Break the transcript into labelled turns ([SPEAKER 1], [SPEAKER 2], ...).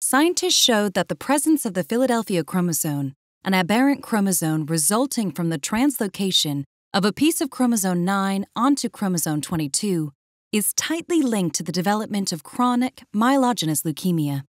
[SPEAKER 1] scientists showed that the presence of the Philadelphia chromosome, an aberrant chromosome resulting from the translocation of a piece of chromosome 9 onto chromosome 22, is tightly linked to the development of chronic myelogenous leukemia.